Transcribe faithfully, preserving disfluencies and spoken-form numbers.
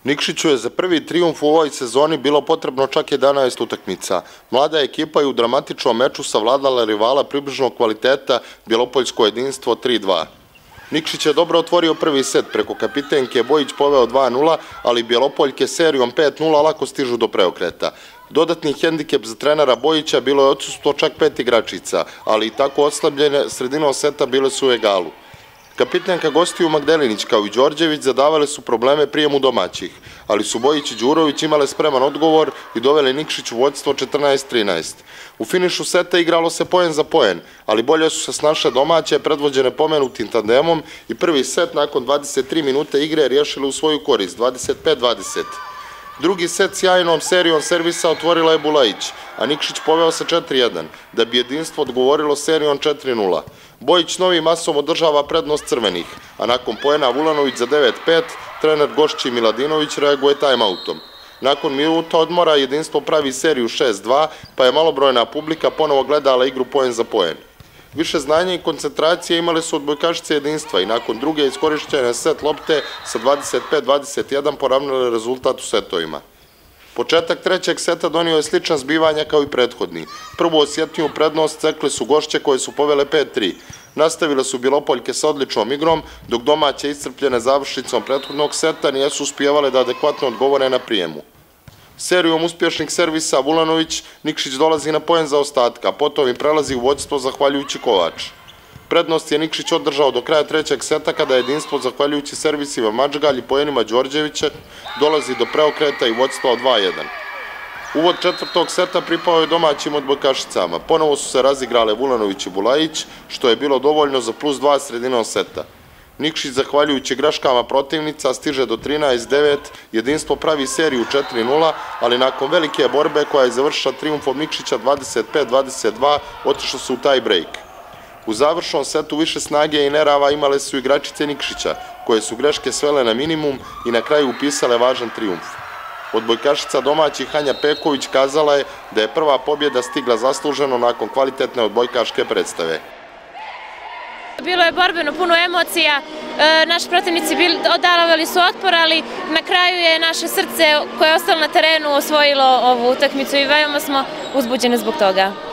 Nikšiću je za prvi trijumf u ovoj sezoni bilo potrebno čak jedanaest utakmica. Mlada ekipa je u dramatičnom meču savladala rivala približnog kvaliteta Bjelopoljsko jedinstvo tri dva. Nikšić je dobro otvorio prvi set, preko kapitenke Bojić poveo dva nula, ali Bjelopoljke serijom pet nula lako stižu do preokreta. Dodatni hendikep za trenera Bojića bilo je odsustvo čak pet igračica, ali i tako oslabljene sredinom seta bile su u egalu. Kapitenka gostiju Magdelinić kao i Đorđević zadavale su probleme prijemu domaćih, ali su Bojić i Đurović imale spreman odgovor i doveli Nikšić u vođstvo četrnaest trinaest. U finišu seta igralo se poen za poen, ali bolje su se snašle domaće, predvođene pomenutim tandemom i prvi set nakon dvadeset tri minute igre riješili u svoju korist, dvadeset pet dvadeset. Drugi set sjajnom serijom servisa otvorila je Bulajić, a Nikšić poveo se četiri jedan, da bi jedinstvo odgovorilo serijom četiri nula. Bojić novim masom održava prednost crvenih, a nakon poena Vulanović za devet pet, trener Gošći Miladinović reaguje time-outom. Nakon minuta odmora jedinstvo pravi seriju šest dva, pa je malobrojna publika ponovo gledala igru poen za poen. Više znanja i koncentracije imale su odbojkašice jedinstva i nakon druge iskorišćene set lopte sa dvadeset pet dvadeset jedan poravnale rezultat u setovima. Početak trećeg seta donio je sličan zbivanja kao i prethodni. Prvu osjetniju prednost cekle su Gošće koje su povele pet tri. Nastavile su Bjelopoljke sa odličnom igrom, dok domaće iscrpljene završnicom prethodnog seta nijesu uspijevale da adekvatno odgovore na prijemu. Serijom uspješnih servisa Vulanović, Nikšić dolazi na poen za ostatka, a potom i prelazi u vođstvo zahvaljujući Kovač. Prednost je Nikšić održao do kraja trećeg seta kada jedinstvo zahvaljujući servisima Mačgalj i poenima Đorđevića dolazi do preokreta i vođstva od dva jedan. Uvod četvrtog seta pripao je domaćim odbojkašicama. Ponovo su se razigrale Vulanović i Bulajić, što je bilo dovoljno za plus dva sredinom seta. Nikšić, zahvaljujući greškama protivnica, stiže do trinaest devet, jedinstvo pravi seriju četiri nula, ali nakon velike borbe koja je završila trijumfom Nikšića dvadeset pet dvadeset dva, otišlo su u tie break. U završnom setu više snage i nerava imale su igračice Nikšića, koje su greške svele na minimum i na kraju upisale važan trijumf. Odbojkašica domaćih Hanja Peković kazala je da je prva pobjeda stigla zasluženo nakon kvalitetne odbojkaške predstave. Bilo je borbeno, puno emocija, naši protivnici odavali su otpor, ali na kraju je naše srce koje je ostalo na terenu osvojilo ovu utakmicu i veoma smo uzbuđene zbog toga.